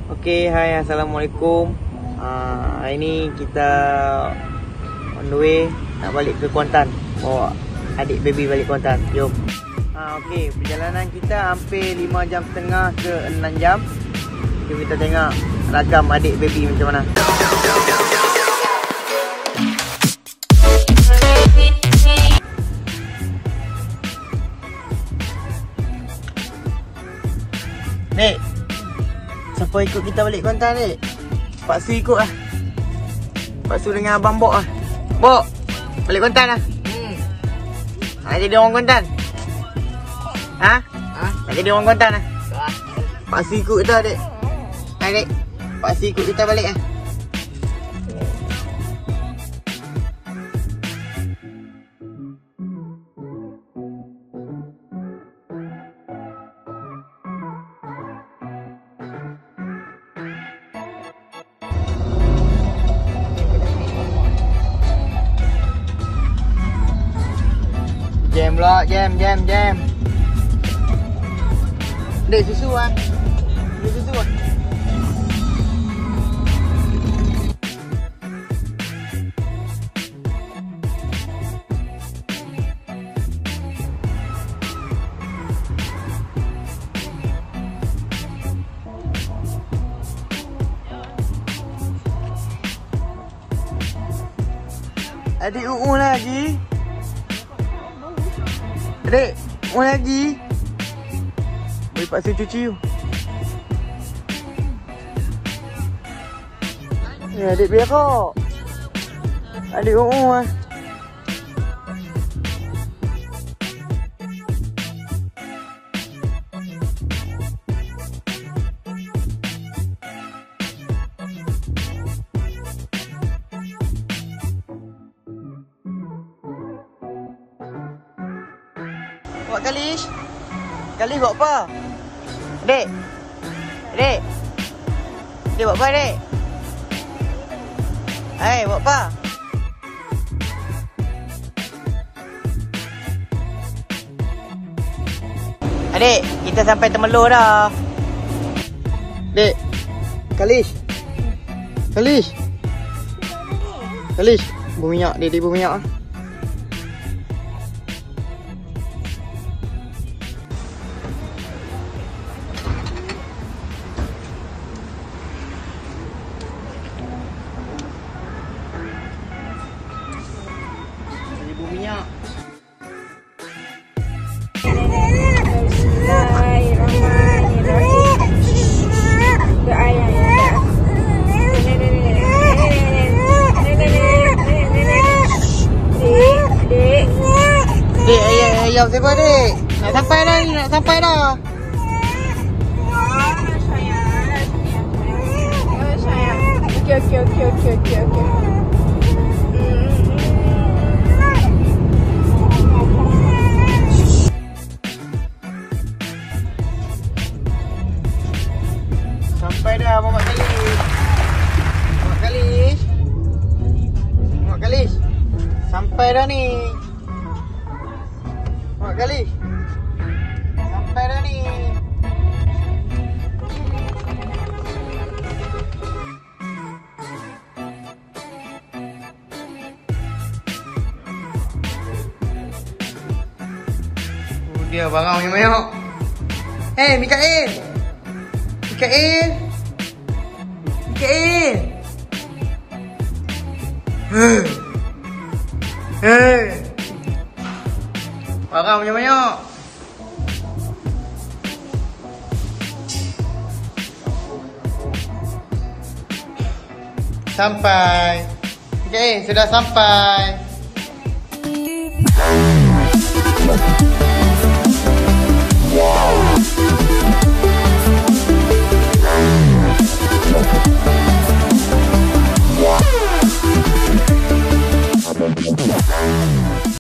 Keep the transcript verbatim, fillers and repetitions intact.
Okay, hai, Assalamualaikum. uh, Hari ni kita on the way nak balik ke Kuantan, bawa adik baby balik Kuantan. Jom. uh, Okay, perjalanan kita hampir lima jam setengah ke enam jam. Jom kita tengok rakam adik baby macam mana. Dek, siapa ikut kita balik Kuantan, dek? Pak Su ikut lah. Pak Su dengan Abang Bok lah. Bok, balik Kuantan lah. Hmm. Nak jadi orang Kuantan? Ha? Ha? Nak jadi orang Kuantan lah? Ha? Pak Su ikut kita, dek. Hai, dek. Pak Su ikut kita balik lah. Jam pula, jam, jam, jam. Dek, susu lah. Dek, susu lah. Adik U lagi. Adik, mau lagi? Boleh paksa cuci you. Ya, adik berak. Adik uh ah. Buat Kalish. Kalish buat apa? Dek. Dek. Dek buat apa, dek? Hai, buat apa? Adik, kita sampai Temelur dah. Dek. Kalish. Kalish. Kalish, berminyak, dek, dek berminyak ah. Minyak. Bismillahirrahmanirrahim. Doa yang ya. Dek, dek, ayah, ayah, siapa dek? Nak sampai dah ni, nak sampai dah. Sayang, okey, okey, okey, okey, okey, okey. Sampai dah, Muhammad Kalish. Muhammad Kalish. Muhammad Kalish. Sampai dah ni. Muhammad Kalish. Sampai dah ni. Oh, dia barang banyak-banyak. Hey, Mikael. Mikael. Mikael. Hei. Hei. Barang banyak-banyak. Sampai. Mikael, sudah sampai.